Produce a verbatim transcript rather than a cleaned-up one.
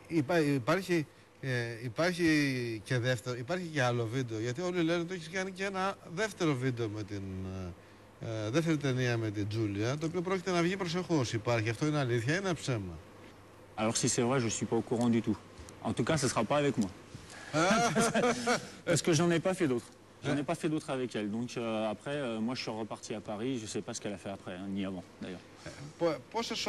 Υπά, υπάρχει, ε, υπάρχει και δεύτερο, υπάρχει και άλλο βίντεο, γιατί όλοι λένε ότι έχει κάνει και ένα δεύτερο βίντεο με την ε, δεύτερη ταινία με την Τζούλια, το οποίο πρόκειται να βγει προσεχώς. Υπάρχει, αυτό είναι αλήθεια ή είναι ψέμα? Alors si c'est vrai, je suis pas au courant du tout. En tout cas, ce sera pas avec moi. Parce que j'en ai pas fait d'autres. J'en ai pas fait d'autres avec elle. Donc euh, après, euh, moi je suis reparti à Paris, je sais pas ce qu'elle a fait après, hein, ni avant d'ailleurs. Πόσες